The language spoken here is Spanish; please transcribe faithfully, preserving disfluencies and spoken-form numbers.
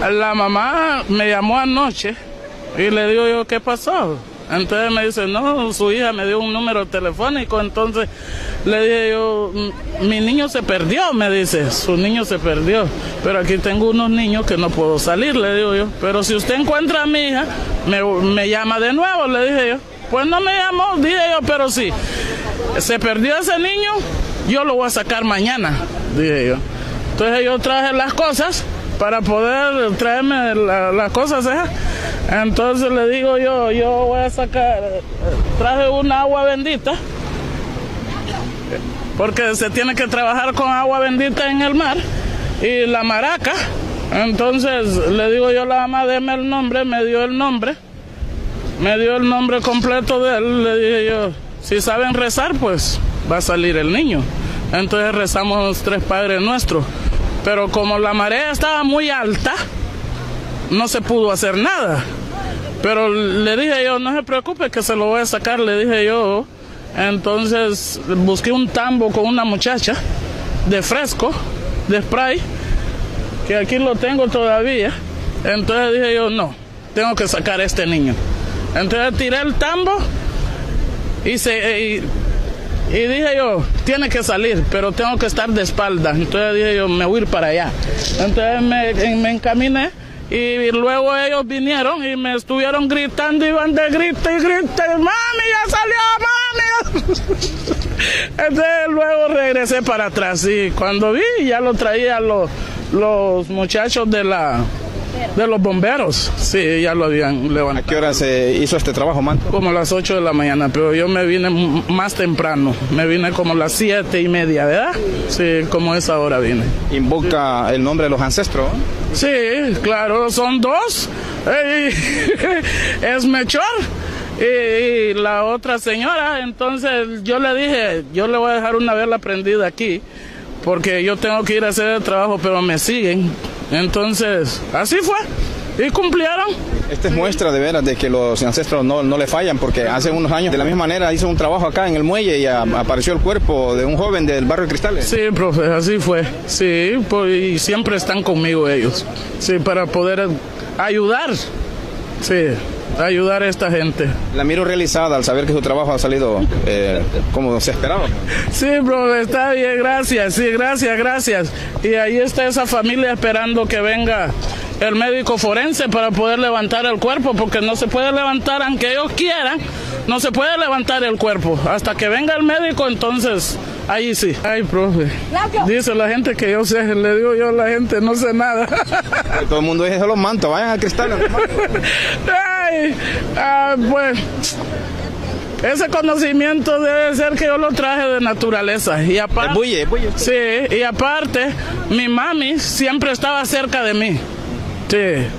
La mamá me llamó anoche y le digo yo, ¿qué pasó? Entonces me dice, no, su hija me dio un número telefónico, entonces le dije yo, mi niño se perdió, me dice, su niño se perdió, pero aquí tengo unos niños que no puedo salir, le digo yo, pero si usted encuentra a mi hija, me, me llama de nuevo, le dije yo. Pues no me llamó, dije yo, pero sí, se perdió ese niño, yo lo voy a sacar mañana, dije yo. Entonces yo traje las cosas para poder traerme la, las cosas, ¿eh? Entonces le digo yo, yo voy a sacar, traje una agua bendita, porque se tiene que trabajar con agua bendita en el mar, y la maraca. Entonces le digo yo a la mamá, deme el nombre, me dio el nombre, me dio el nombre completo de él, le dije yo, si saben rezar, pues va a salir el niño. Entonces rezamos los tres Padres Nuestros, pero como la marea estaba muy alta, no se pudo hacer nada, pero le dije yo, no se preocupe que se lo voy a sacar, le dije yo. Entonces busqué un tambo con una muchacha de fresco, de spray, que aquí lo tengo todavía. Entonces dije yo, no, tengo que sacar a este niño. Entonces tiré el tambo y, se, y, y dije yo, tiene que salir, pero tengo que estar de espalda. Entonces dije yo, me voy a ir para allá. Entonces me, me encaminé y luego ellos vinieron y me estuvieron gritando, iban de grito y grito, mami, ya salió, mami. Entonces luego regresé para atrás y cuando vi ya lo traían los, los muchachos de la... de los bomberos, sí, ya lo habían levantado. ¿A qué hora se hizo este trabajo, Manto? Como a las ocho de la mañana, pero yo me vine más temprano, me vine como a las siete y media, ¿verdad? Sí, como esa hora vine. ¿Invoca el nombre de los ancestros? Sí, claro, son dos, es Melchor y, y la otra señora. Entonces yo le dije, yo le voy a dejar una vela prendida aquí, porque yo tengo que ir a hacer el trabajo, pero me siguen. Entonces, así fue, y cumplieron. Esta es muestra de veras de que los ancestros no, no le fallan, porque hace unos años de la misma manera hizo un trabajo acá en el muelle y a, apareció el cuerpo de un joven del barrio Cristales. Sí, profe, así fue, sí, pues, y siempre están conmigo ellos, sí, para poder ayudar, sí, ayudar a esta gente. La miro realizada al saber que su trabajo ha salido eh, como se esperaba. Sí, profe, está bien, gracias, sí, gracias, gracias. Y ahí está esa familia esperando que venga el médico forense para poder levantar el cuerpo, porque no se puede levantar, aunque ellos quieran, no se puede levantar el cuerpo hasta que venga el médico. Entonces ahí sí. Ay, profe, dice la gente que yo sé, le digo yo a la gente, no sé nada. Todo el mundo dice, son los mantos, vayan a Cristales. Ay, ah, pues ese conocimiento debe ser que yo lo traje de naturaleza. Y aparte, es bulle, es bulle. Sí, y aparte, mi mami siempre estaba cerca de mí. Sí.